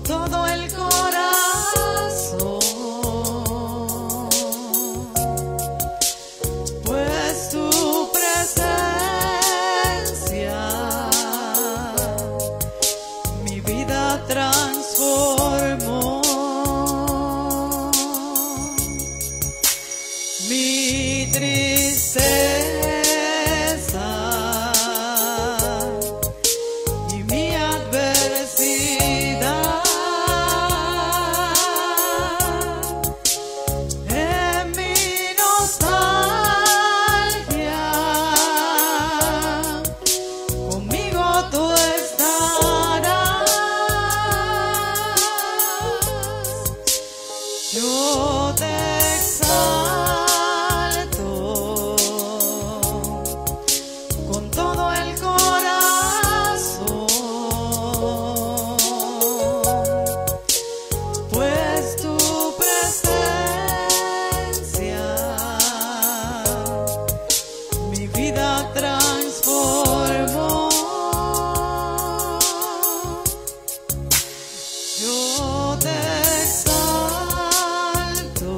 todo el corazón, pues tu presencia mi vida transformó. Mi tristeza y mi adversidad, en mi nostalgia, conmigo tú estarás. Yo te exalto con todo el corazón, pues tu presencia mi vida transformó. Yo te exalto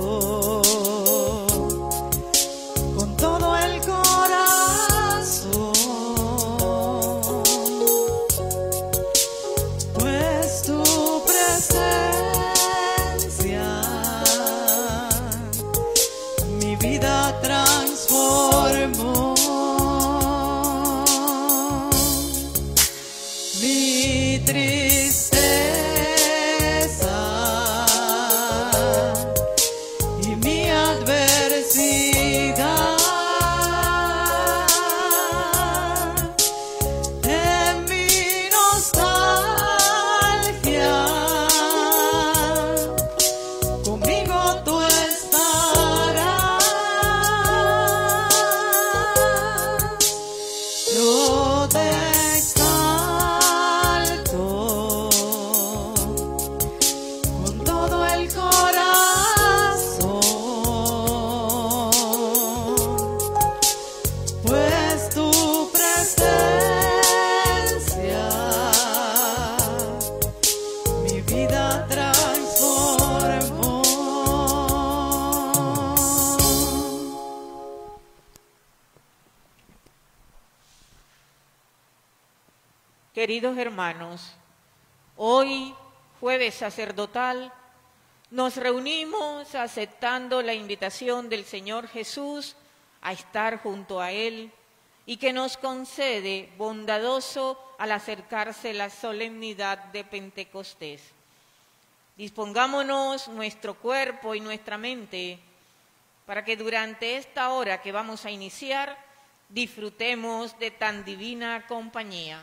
con todo el corazón, pues tu presencia mi vida transformó. Mi tristeza y mi adversidad, en mi nostalgia, conmigo tú estarás. Yo te exalto con todo el corazón, pues tu presencia mi vida transformó. Queridos hermanos, hoy, jueves sacerdotal, nos reunimos aceptando la invitación del Señor Jesús a estar junto a Él y que nos concede bondadoso al acercarse la solemnidad de Pentecostés. Dispongámonos nuestro cuerpo y nuestra mente para que durante esta hora que vamos a iniciar disfrutemos de tan divina compañía.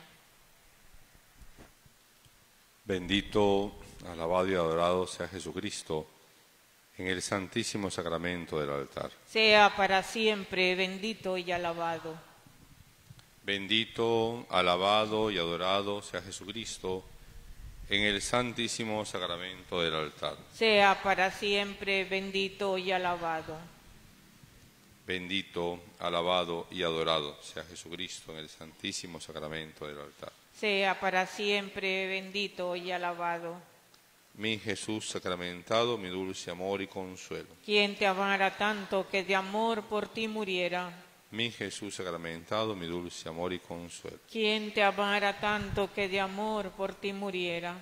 Bendito, alabado y adorado sea Jesucristo en el santísimo sacramento del altar. Sea para siempre bendito y alabado. Bendito, alabado y adorado sea Jesucristo en el santísimo sacramento del altar. Sea para siempre bendito y alabado. Bendito, alabado y adorado sea Jesucristo en el santísimo sacramento del altar. Sea para siempre bendito y alabado. Mi Jesús sacramentado, mi dulce amor y consuelo. Quien te amara tanto que de amor por ti muriera. Mi Jesús sacramentado, mi dulce amor y consuelo. Quien te amara tanto que de amor por ti muriera.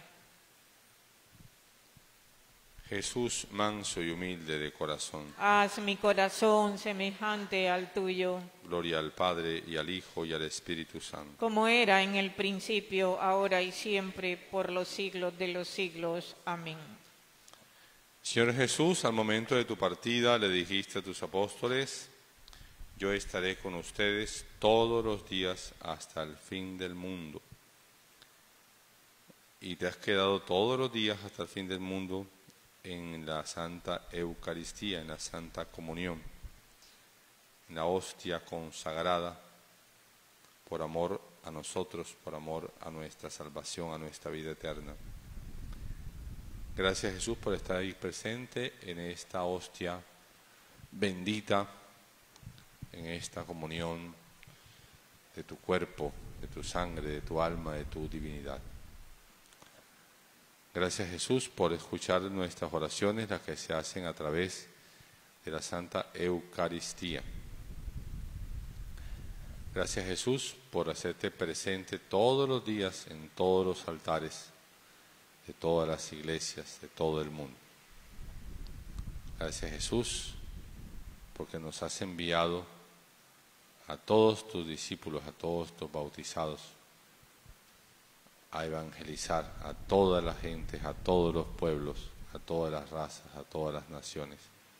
Jesús manso y humilde de corazón. Haz mi corazón semejante al tuyo. Gloria al Padre y al Hijo y al Espíritu Santo. Como era en el principio, ahora y siempre, por los siglos de los siglos. Amén. Señor Jesús, al momento de tu partida le dijiste a tus apóstoles: yo estaré con ustedes todos los días hasta el fin del mundo. Y te has quedado todos los días hasta el fin del mundo en la Santa Eucaristía, en la Santa Comunión, en la hostia consagrada, por amor a nosotros, por amor a nuestra salvación, a nuestra vida eterna. Gracias, Jesús, por estar ahí presente en esta hostia bendita, en esta comunión de tu cuerpo, de tu sangre, de tu alma, de tu divinidad. Gracias, Jesús, por escuchar nuestras oraciones, las que se hacen a través de la Santa Eucaristía. Gracias, Jesús, por hacerte presente todos los días en todos los altares de todas las iglesias de todo el mundo. Gracias, Jesús, porque nos has enviado a todos tus discípulos, a todos tus bautizados, a evangelizar a toda la gente, a todos los pueblos, a todas las razas, a todas las naciones,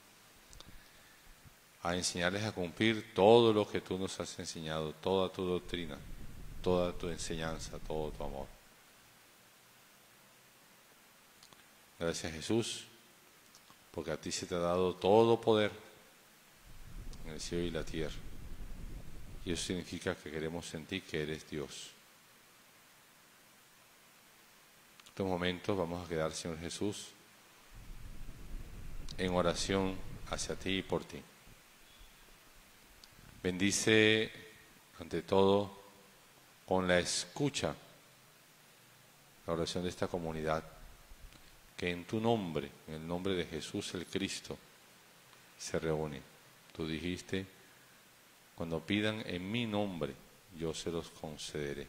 a enseñarles a cumplir todo lo que tú nos has enseñado, toda tu doctrina, toda tu enseñanza, todo tu amor. Gracias, Jesús, porque a ti se te ha dado todo poder en el cielo y la tierra. Y eso significa que queremos sentir que eres Dios. En estos momentos vamos a quedar, Señor Jesús, en oración hacia ti y por ti. Bendice, ante todo, con la escucha, la oración de esta comunidad, que en tu nombre, en el nombre de Jesús el Cristo, se reúne. Tú dijiste, cuando pidan en mi nombre, yo se los concederé.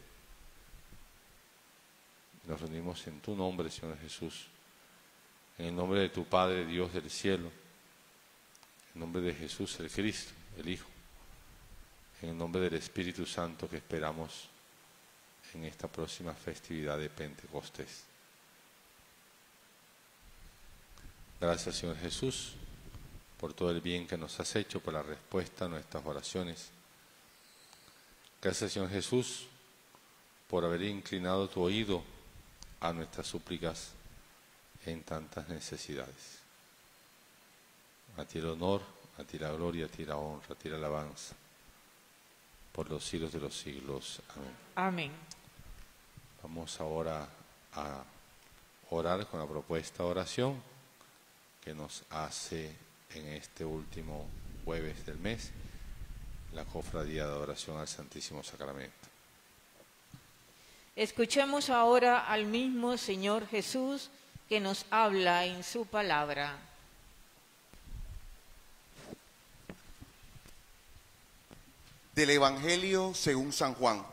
Nos reunimos en tu nombre, Señor Jesús, en el nombre de tu Padre, Dios del cielo, en el nombre de Jesús el Cristo, el Hijo, en el nombre del Espíritu Santo que esperamos en esta próxima festividad de Pentecostés. Gracias, Señor Jesús, por todo el bien que nos has hecho, por la respuesta a nuestras oraciones. Gracias, Señor Jesús, por haber inclinado tu oído a nuestras súplicas en tantas necesidades. A ti el honor, a ti la gloria, a ti la honra, a ti la alabanza, por los siglos de los siglos. Amén. Amén. Vamos ahora a orar con la propuesta de oración que nos hace en este último jueves del mes la Cofradía de Adoración al Santísimo Sacramento. Escuchemos ahora al mismo Señor Jesús que nos habla en su palabra. Del Evangelio según San Juan.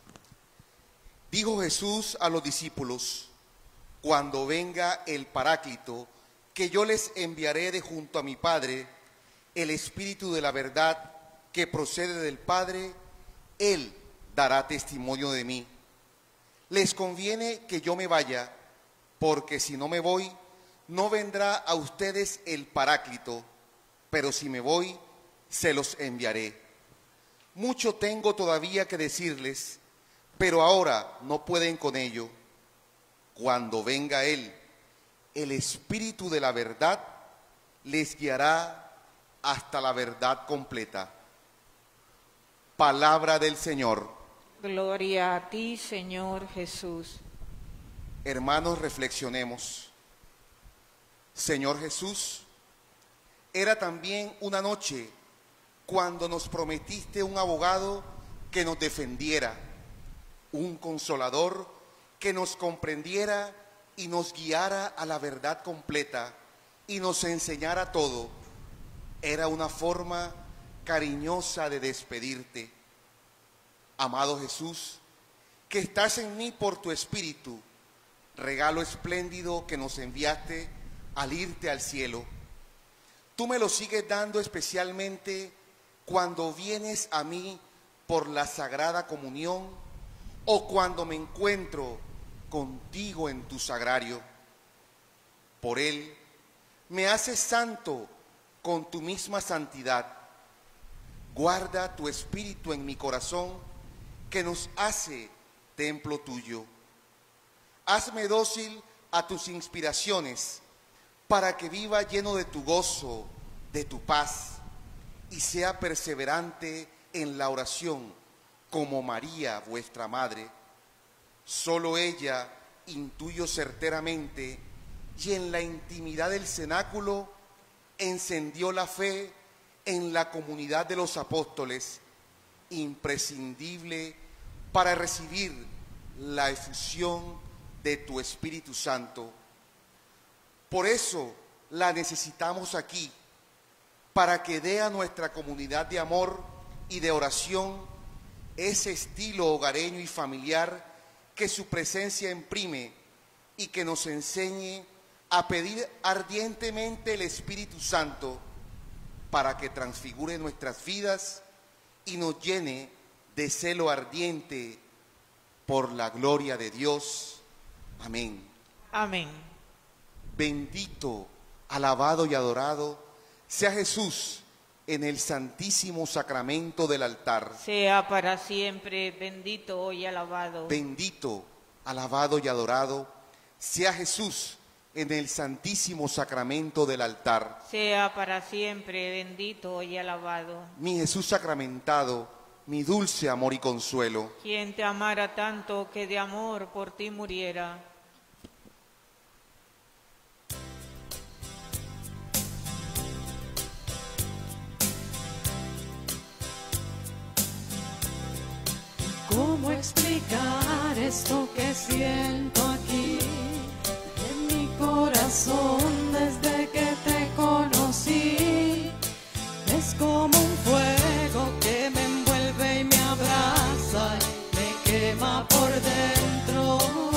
Dijo Jesús a los discípulos: cuando venga el Paráclito, que yo les enviaré de junto a mi Padre, el Espíritu de la verdad que procede del Padre, Él dará testimonio de mí. Les conviene que yo me vaya, porque si no me voy, no vendrá a ustedes el Paráclito, pero si me voy, se los enviaré. Mucho tengo todavía que decirles, pero ahora no pueden con ello. Cuando venga Él, el Espíritu de la verdad, les guiará hasta la verdad completa. Palabra del Señor. Gloria a ti, Señor Jesús. Hermanos, reflexionemos. Señor Jesús, era también una noche cuando nos prometiste un abogado que nos defendiera, un consolador que nos comprendiera y nos guiara a la verdad completa y nos enseñara todo. Era una forma cariñosa de despedirte. Amado Jesús, que estás en mí por tu Espíritu, regalo espléndido que nos enviaste al irte al cielo. Tú me lo sigues dando especialmente cuando vienes a mí por la Sagrada Comunión o cuando me encuentro contigo en tu sagrario. Por él me haces santo con tu misma santidad. Guarda tu Espíritu en mi corazón, que nos hace templo tuyo. Hazme dócil a tus inspiraciones, para que viva lleno de tu gozo, de tu paz, y sea perseverante en la oración, como María, vuestra Madre. Solo ella intuyo certeramente, y en la intimidad del cenáculo encendió la fe en la comunidad de los apóstoles, imprescindible para recibir la efusión de tu Espíritu Santo. Por eso la necesitamos aquí, para que dé a nuestra comunidad de amor y de oración ese estilo hogareño y familiar que su presencia imprime y que nos enseñe a pedir ardientemente el Espíritu Santo para que transfigure nuestras vidas y nos llene de celo ardiente por la gloria de Dios. Amén. Amén. Bendito, alabado y adorado sea Jesús en el santísimo sacramento del altar. Sea para siempre bendito y alabado. Bendito, alabado y adorado sea Jesús en el santísimo sacramento del altar. Sea para siempre bendito y alabado. Mi Jesús sacramentado, mi dulce amor y consuelo. Quien te amara tanto que de amor por ti muriera. ¿Cómo explicar esto que siento aquí en mi corazón desde que te conocí? Es como un fuego que me envuelve y me abraza y me quema por dentro.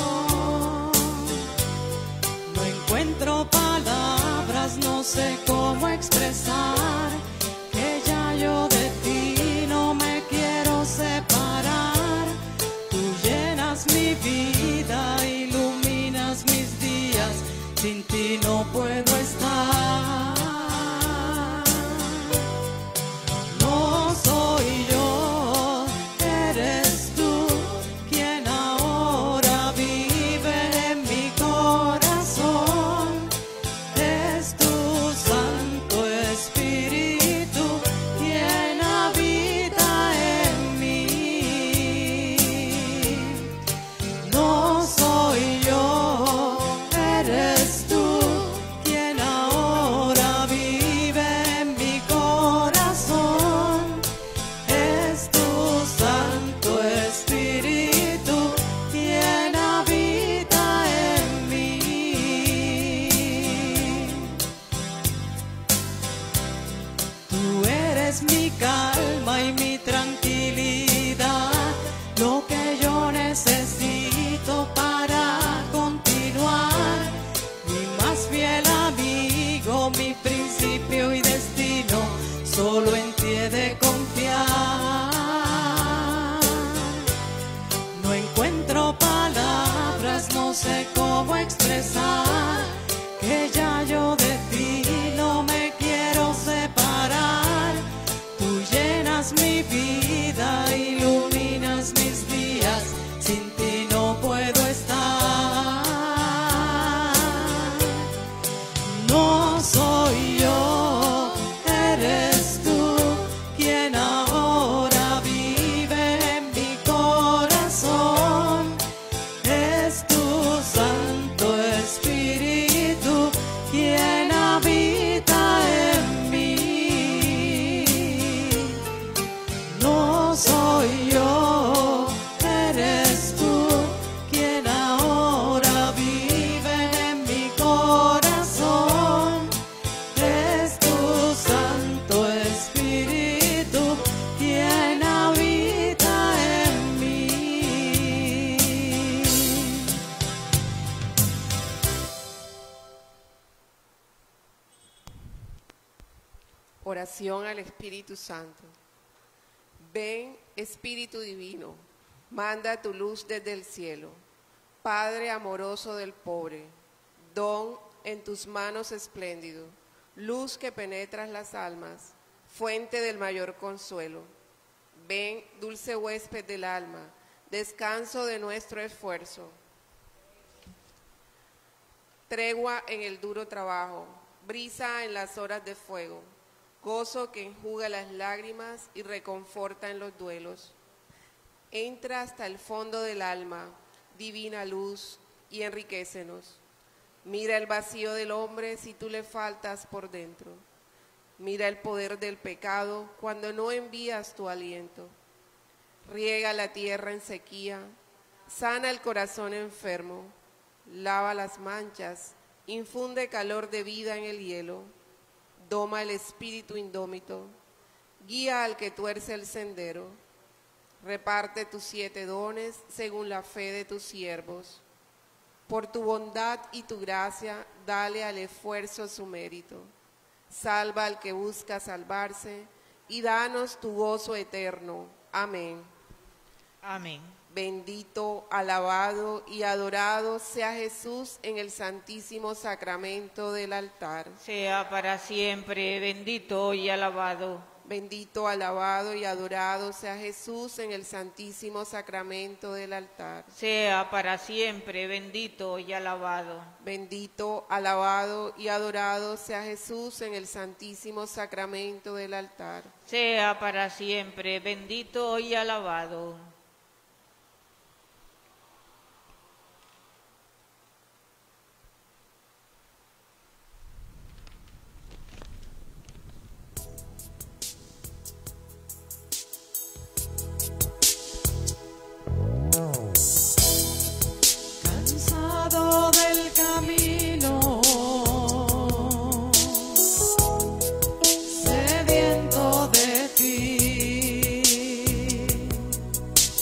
No encuentro palabras, no sé cómo expresar que ya yo de ti no me quiero separar. Mi vida, iluminas mis días, sin ti no puedo estar. No soy yo, eres tú quien ahora vive en mi corazón. Es tu Santo Espíritu quien habita en mí. No soy yo, eres tú quien ahora vive en mi corazón. Es tu Santo Espíritu quien habita en mí. Tú eres mi calma y mi tranquilidad, lo que yo necesito para continuar. Mi más fiel amigo, mi principio y destino, solo en ti he de confiar. No encuentro palabras, no sé cómo expresar que ya yo de ti no me quiero separar. Tú llenas mi vida, iluminas mis días, sin ti no puedo estar. No soy yo, eres tú quien ahora vive en mi corazón. Es tu Santo Espíritu quien habita en mí. No soy yo, eres tú quien ahora vive en mi corazón. Es tu Santo Espíritu quien habita en mí. Oración al Espíritu Santo. Ven, Espíritu Divino, manda tu luz desde el cielo. Padre amoroso del pobre, don en tus manos espléndido, luz que penetras las almas, fuente del mayor consuelo. Ven, dulce huésped del alma, descanso de nuestro esfuerzo. Tregua en el duro trabajo, brisa en las horas de fuego, gozo que enjuga las lágrimas y reconforta en los duelos. Entra hasta el fondo del alma, divina luz, y enriquécenos. Mira el vacío del hombre si tú le faltas por dentro. Mira el poder del pecado cuando no envías tu aliento. Riega la tierra en sequía, sana el corazón enfermo, lava las manchas Infunde calor de vida en el hielo, doma el espíritu indómito, guía al que tuerce el sendero. Reparte tus 7 dones según la fe de tus siervos. Por tu bondad y tu gracia, dale al esfuerzo su mérito. Salva al que busca salvarse y danos tu gozo eterno. Amén. Amén. Bendito, alabado y adorado sea Jesús en el santísimo sacramento del altar. Sea para siempre bendito y alabado. Bendito, alabado y adorado sea Jesús en el santísimo sacramento del altar. Sea para siempre bendito y alabado. Bendito, alabado y adorado sea Jesús en el santísimo sacramento del altar. Sea para siempre bendito y alabado. Cansado del camino, sediento de ti,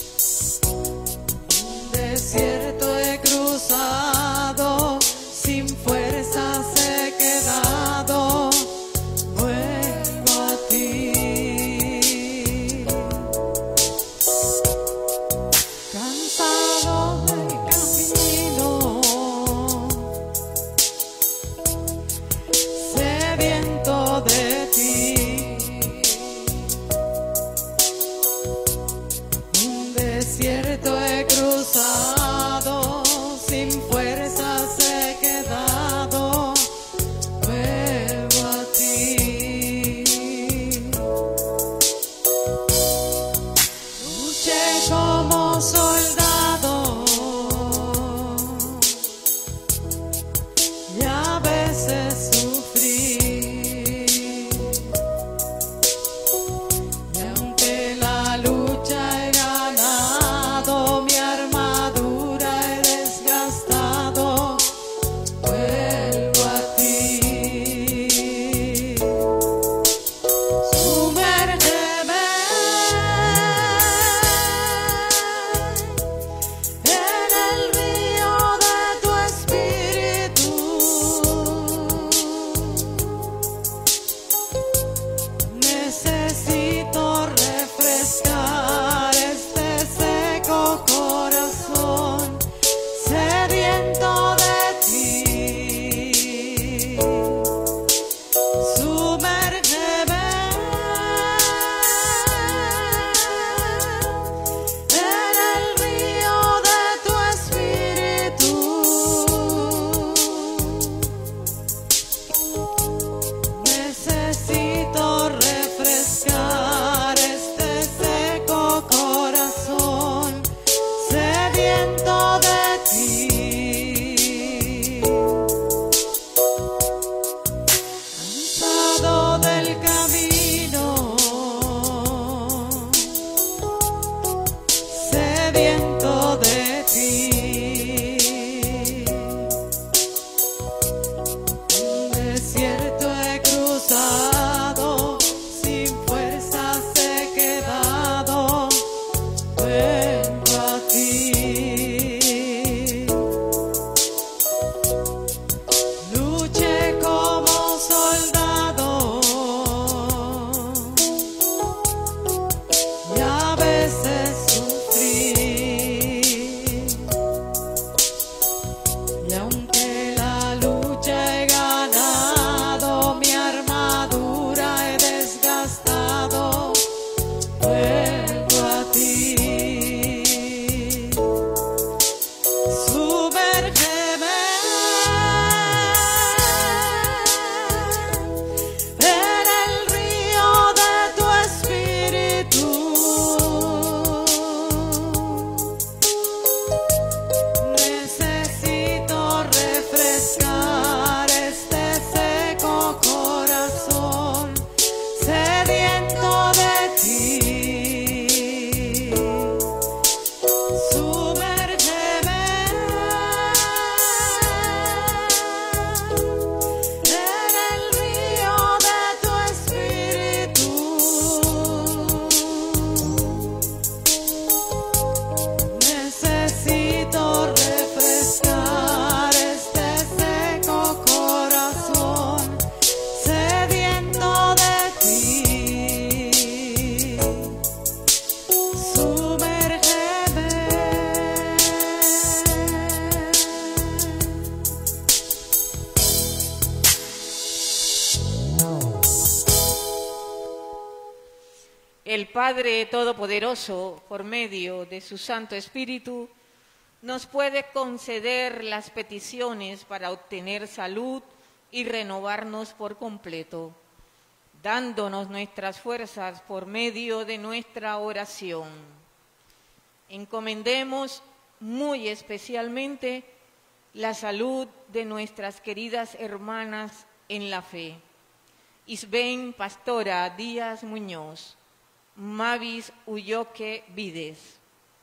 el Padre Todopoderoso, por medio de su Santo Espíritu, nos puede conceder las peticiones para obtener salud y renovarnos por completo, dándonos nuestras fuerzas por medio de nuestra oración. Encomendemos muy especialmente la salud de nuestras queridas hermanas en la fe. Isben Pastora Díaz Muñoz, Mavis Ulloque Vides.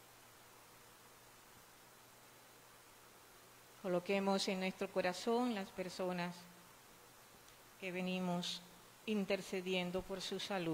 Coloquemos en nuestro corazón las personas que venimos intercediendo por su salud.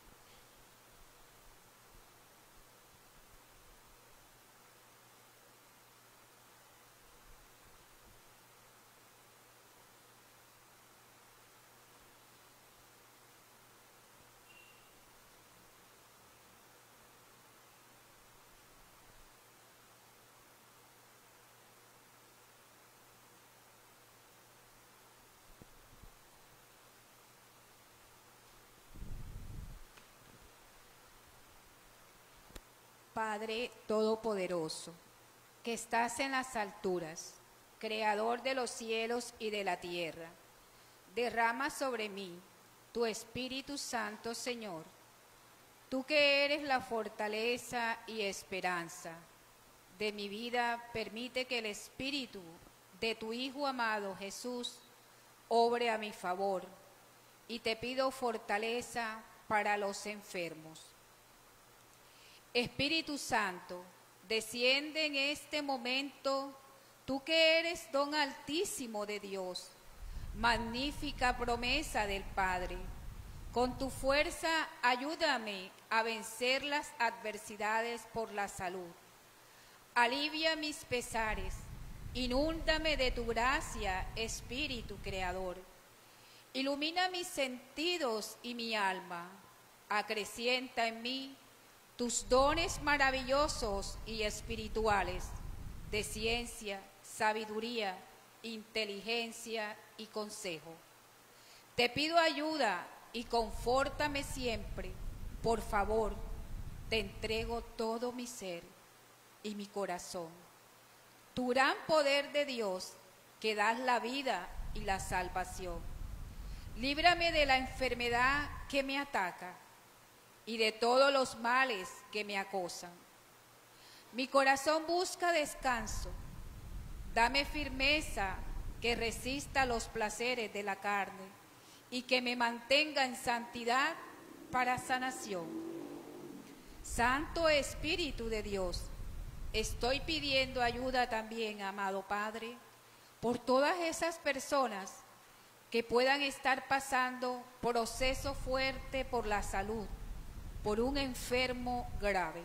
Padre Todopoderoso, que estás en las alturas, Creador de los cielos y de la tierra, derrama sobre mí tu Espíritu Santo, Señor. Tú que eres la fortaleza y esperanza de mi vida, permite que el Espíritu de tu Hijo amado Jesús obre a mi favor, y te pido fortaleza para los enfermos. Espíritu Santo, desciende en este momento, tú que eres don altísimo de Dios, magnífica promesa del Padre. Con tu fuerza ayúdame a vencer las adversidades por la salud. Alivia mis pesares, inúndame de tu gracia, Espíritu Creador. Ilumina mis sentidos y mi alma, acrecienta en mí tus dones maravillosos y espirituales de ciencia, sabiduría, inteligencia y consejo. Te pido ayuda y confórtame siempre. Por favor, te entrego todo mi ser y mi corazón. Tu gran poder de Dios, que das la vida y la salvación. Líbrame de la enfermedad que me ataca y de todos los males que me acosan. Mi corazón busca descanso. Dame firmeza que resista los placeres de la carne y que me mantenga en santidad para sanación. Santo Espíritu de Dios, estoy pidiendo ayuda también, amado Padre, por todas esas personas que puedan estar pasando proceso fuerte por la salud, por un enfermo grave.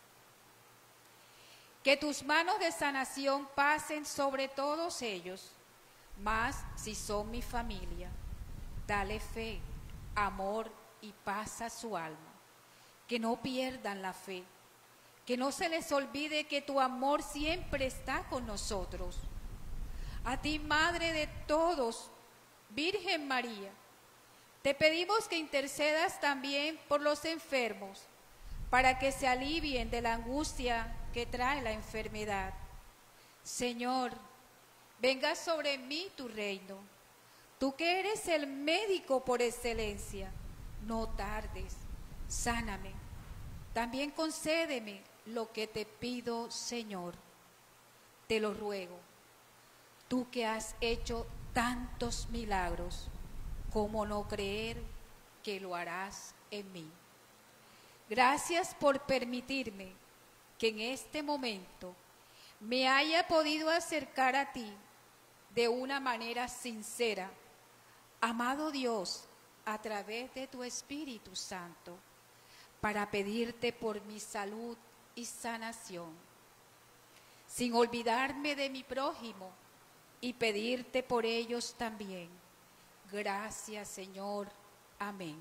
Que tus manos de sanación pasen sobre todos ellos, más si son mi familia. Dale fe, amor y paz a su alma. Que no pierdan la fe. Que no se les olvide que tu amor siempre está con nosotros. A ti, Madre de todos, Virgen María, te pedimos que intercedas también por los enfermos, para que se alivien de la angustia que trae la enfermedad. Señor, venga sobre mí tu reino. Tú que eres el médico por excelencia, no tardes, sáname. También concédeme lo que te pido, Señor. Te lo ruego. Tú que has hecho tantos milagros, ¿cómo no creer que lo harás en mí? Gracias por permitirme que en este momento me haya podido acercar a ti de una manera sincera, amado Dios, a través de tu Espíritu Santo, para pedirte por mi salud y sanación, sin olvidarme de mi prójimo y pedirte por ellos también. Gracias, Señor. Amén.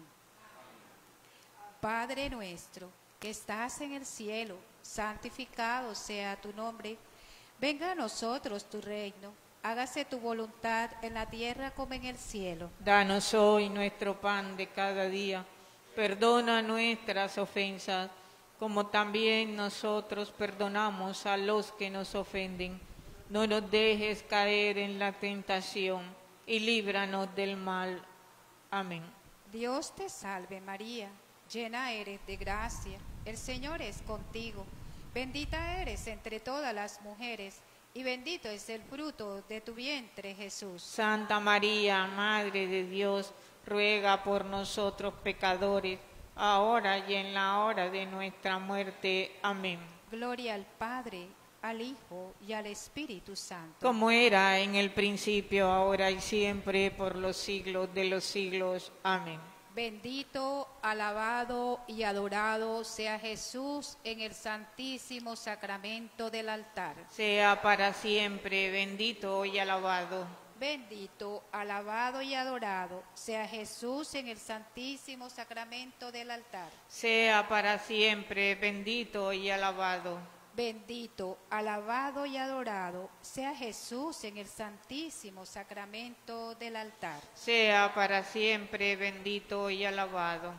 Padre nuestro, que estás en el cielo, santificado sea tu nombre. Venga a nosotros tu reino. Hágase tu voluntad en la tierra como en el cielo. Danos hoy nuestro pan de cada día. Perdona nuestras ofensas, como también nosotros perdonamos a los que nos ofenden. No nos dejes caer en la tentación y líbranos del mal. Amén. Dios te salve María, llena eres de gracia, el Señor es contigo. Bendita eres entre todas las mujeres, y bendito es el fruto de tu vientre, Jesús. Santa María, Madre de Dios, ruega por nosotros pecadores, ahora y en la hora de nuestra muerte. Amén. Gloria al Padre, al Hijo y al Espíritu Santo. Como era en el principio, ahora y siempre, por los siglos de los siglos. Amén. Bendito, alabado y adorado sea Jesús en el santísimo sacramento del altar. Sea para siempre bendito y alabado. Bendito, alabado y adorado sea Jesús en el santísimo sacramento del altar. Sea para siempre bendito y alabado. Bendito, alabado y adorado sea Jesús en el santísimo sacramento del altar. Sea para siempre bendito y alabado.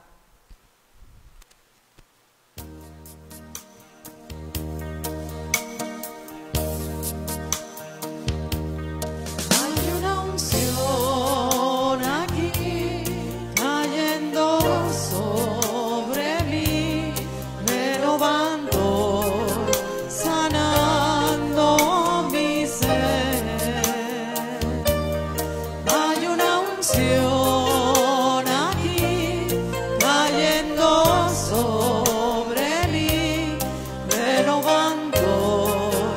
Hay una unción aquí cayendo sobre mí, renovando, sanando mi ser. Hay una unción aquí cayendo sobre mí, renovando,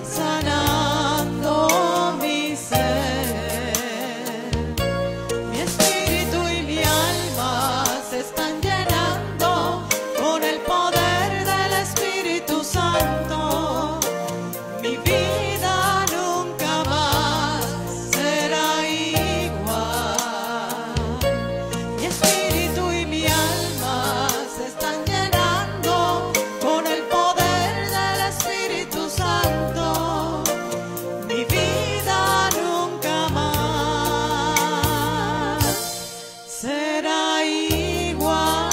sanando mi ser. Mi espíritu y mi alma se están llenando con el poder del Espíritu Santo. Mi vida nunca más será igual. Mi espíritu y mi alma se están llenando con el poder del Espíritu Santo. Mi vida nunca más será igual.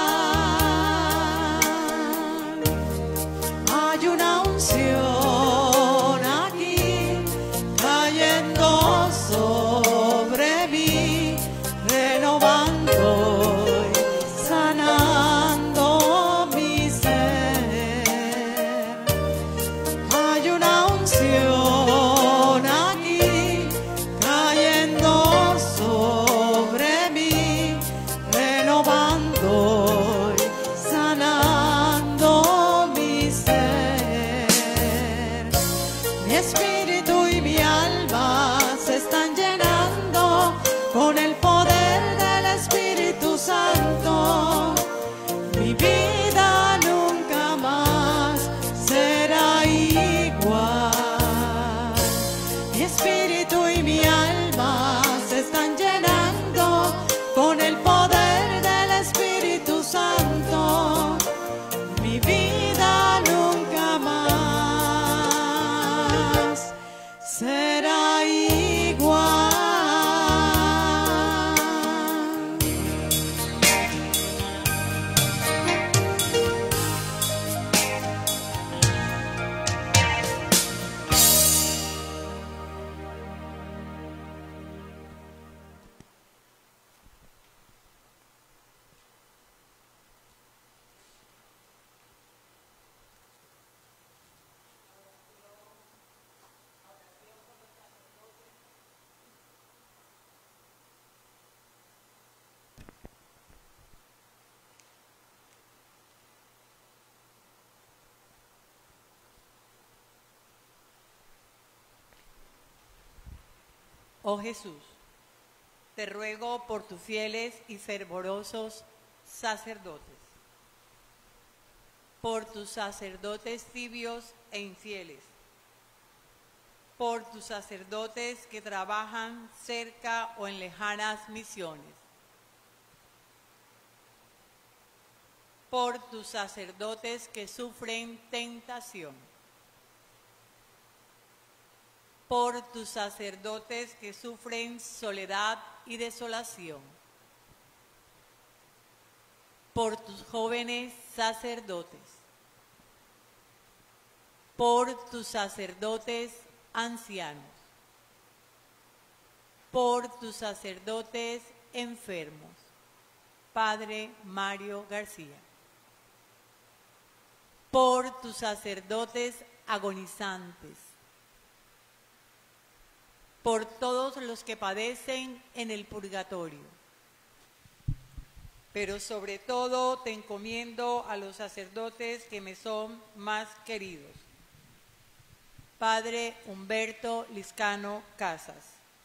Hay una unción aquí cayendo sobre mí, renovando y sanando mi ser. Hay una unción aquí cayendo sobre mí, renovando y sanando mi ser. Mi espíritu y mi alma se están llenando con el poder del Espíritu Santo. Mi vida nunca más será igual. Mi espíritu y mi alma se están llenando con el poder del Espíritu Santo. Mi vida nunca más será igual. Oh Jesús, te ruego por tus fieles y fervorosos sacerdotes, por tus sacerdotes tibios e infieles, por tus sacerdotes que trabajan cerca o en lejanas misiones, por tus sacerdotes que sufren tentación, por tus sacerdotes que sufren soledad y desolación, por tus jóvenes sacerdotes, por tus sacerdotes ancianos, por tus sacerdotes enfermos. Padre Mario García. Por tus sacerdotes agonizantes, por todos los que padecen en el purgatorio, pero sobre todo te encomiendo a los sacerdotes que me son más queridos. Padre Humberto Liscano Casas,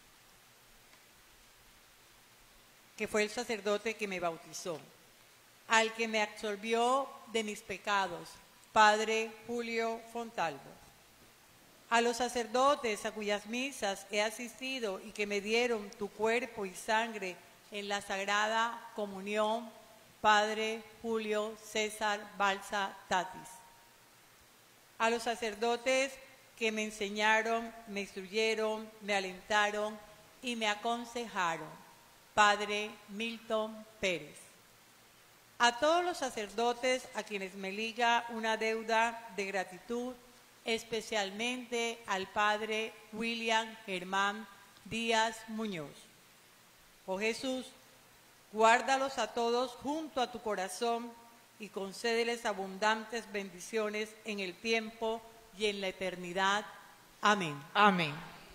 que fue el sacerdote que me bautizó, al que me absolvió de mis pecados, Padre Julio Fontalvo. A los sacerdotes a cuyas misas he asistido y que me dieron tu cuerpo y sangre en la Sagrada Comunión, Padre Julio César Balsa Tatis. A los sacerdotes que me enseñaron, me instruyeron, me alentaron y me aconsejaron, Padre Milton Pérez. A todos los sacerdotes a quienes me liga una deuda de gratitud, especialmente al Padre William Germán Díaz Muñoz. Oh Jesús, guárdalos a todos junto a tu corazón y concédeles abundantes bendiciones en el tiempo y en la eternidad. Amén. Amén.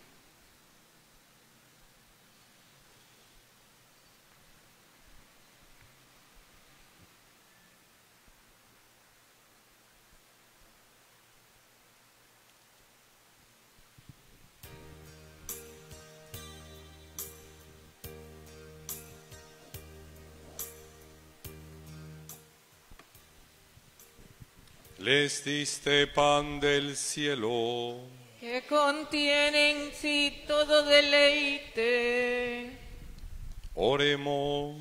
Les diste pan del cielo, que contiene en sí todo deleite. oremos.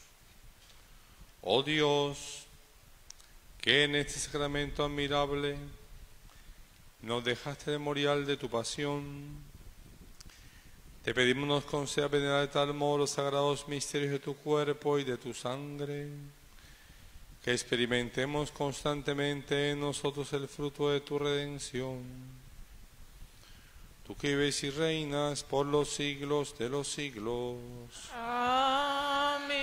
Oh Dios, que en este sacramento admirable nos dejaste el memorial de tu pasión, te pedimos nos conceda venerar de tal modo los sagrados misterios de tu cuerpo y de tu sangre, que experimentemos constantemente en nosotros el fruto de tu redención. Tú que vives y reinas por los siglos de los siglos. Amén.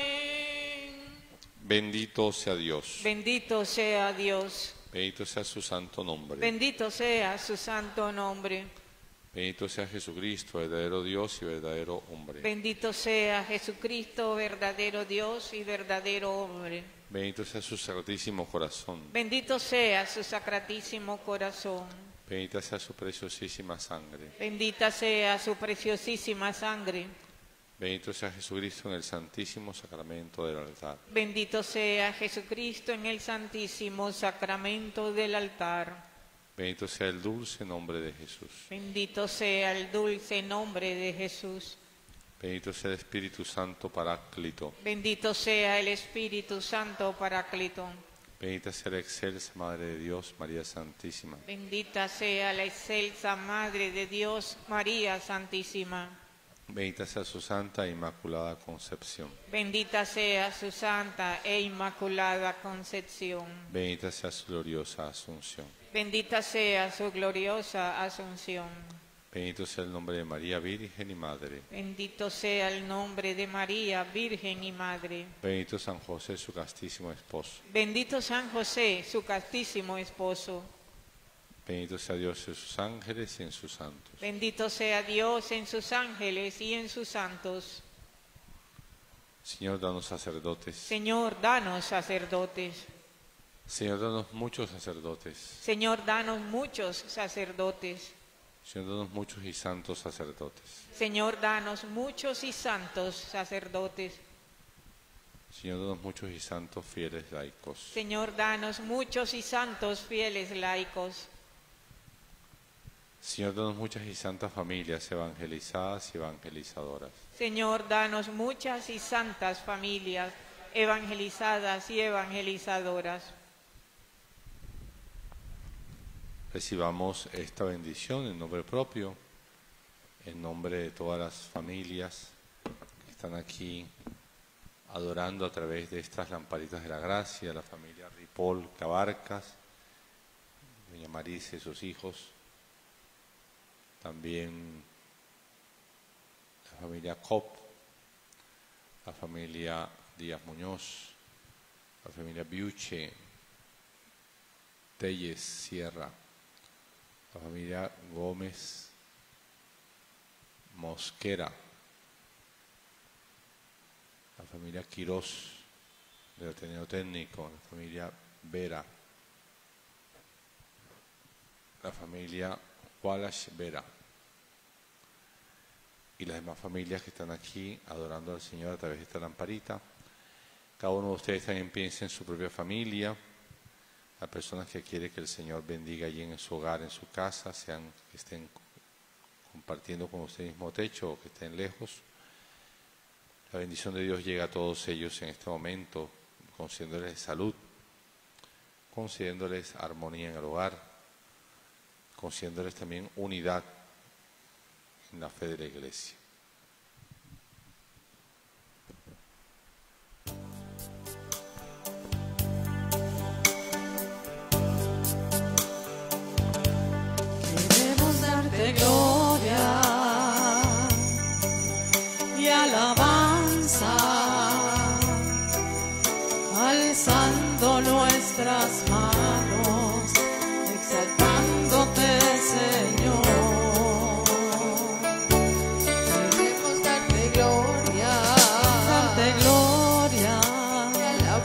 Bendito sea Dios. Bendito sea Dios. Bendito sea su santo nombre. Bendito sea su santo nombre. Bendito sea Jesucristo, verdadero Dios y verdadero hombre. Bendito sea Jesucristo, verdadero Dios y verdadero hombre. Bendito sea su sacratísimo corazón. Bendito sea su sacratísimo corazón. Bendita sea su preciosísima sangre. Bendita sea su preciosísima sangre. Bendito sea Jesucristo en el santísimo sacramento del altar. Bendito sea Jesucristo en el santísimo sacramento del altar. Bendito sea el dulce nombre de Jesús. Bendito sea el dulce nombre de Jesús. Bendito sea el Espíritu Santo Paráclito. Bendito sea el Espíritu Santo Paráclito. Bendita sea la excelsa Madre de Dios, María Santísima. Bendita sea la excelsa Madre de Dios, María Santísima. Bendita sea su santa e inmaculada concepción. Bendita sea su santa e inmaculada concepción. Bendita sea su gloriosa asunción. Bendita sea su gloriosa asunción. Bendito sea el nombre de María, Virgen y Madre. Bendito sea el nombre de María, Virgen y Madre. Bendito San José, su castísimo esposo. Bendito San José, su castísimo esposo. Bendito sea Dios en sus ángeles y en sus santos. Bendito sea Dios en sus ángeles y en sus santos. Señor, danos sacerdotes. Señor, danos sacerdotes. Señor, danos muchos sacerdotes. Señor, danos muchos sacerdotes. Señor, danos muchos y santos sacerdotes. Señor, danos muchos y santos sacerdotes. Señor, danos muchos y santos fieles laicos. Señor, danos muchos y santos fieles laicos. Señor, danos muchas y santas familias evangelizadas y evangelizadoras. Señor, danos muchas y santas familias evangelizadas y evangelizadoras. Recibamos esta bendición en nombre propio, en nombre de todas las familias que están aquí adorando a través de estas lamparitas de la gracia, la familia Ripoll Cabarcas, doña Marisa y sus hijos, también la familia Cop, la familia Díaz Muñoz, la familia Biuche, Telles Sierra, la familia Gómez Mosquera, la familia Quirós del Ateneo Técnico, la familia Vera, la familia Wallace Vera y las demás familias que están aquí adorando al Señor a través de esta lamparita. Cada uno de ustedes también piensa en su propia familia, las personas que quiere que el Señor bendiga allí en su hogar, en su casa, sean que estén compartiendo con usted el mismo techo o que estén lejos. La bendición de Dios llega a todos ellos en este momento, concediéndoles salud, concediéndoles armonía en el hogar, concediéndoles también unidad en la fe de la Iglesia. Queremos darte gloria y alabanza, alzando nuestras manos, exaltándote, Señor. Queremos darte gloria Y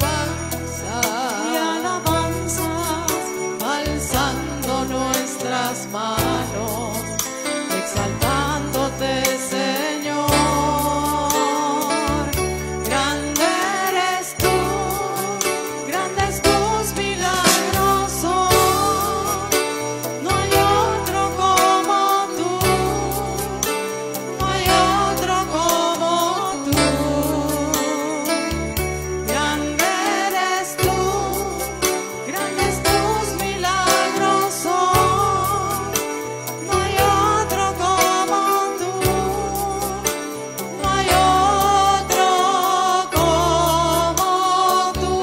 alabanzas, alzando nuestras manos, exaltándote, Señor. Grande eres tú, grandes tus milagros son. No hay otro como tú, no hay otro como tú. Grande eres tú, grandes tus milagros son. No hay otro como tú, no hay otro como tú.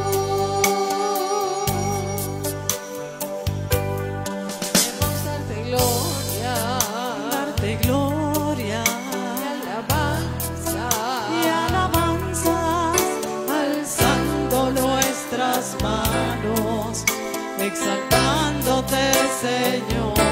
Queremos darte gloria y alabanzas, alzando nuestras manos, exaltándote, Señor.